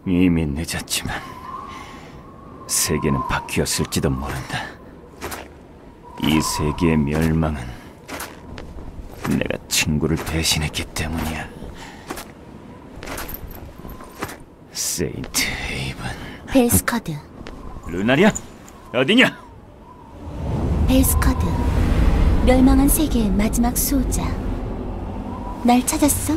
이미 늦었지만 세계는 바뀌었을지도 모른다. 이 세계의 멸망은 내가 친구를 배신했기 때문이야. 세인트 헤이븐. 벨스커드. 루나리아? 어디냐? 벨스커드. 멸망한 세계의 마지막 수호자. 날 찾았어?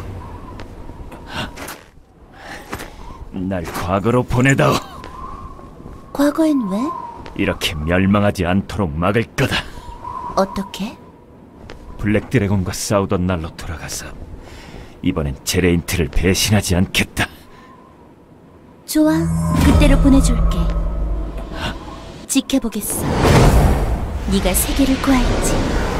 날 과거로 보내다오. 과거엔 왜? 이렇게 멸망하지 않도록 막을 거다. 어떻게? 블랙 드래곤과 싸우던 날로 돌아가서 이번엔 제레인트를 배신하지 않겠다. 좋아, 그때로 보내줄게. 지켜보겠어. 네가 세계를 구할지.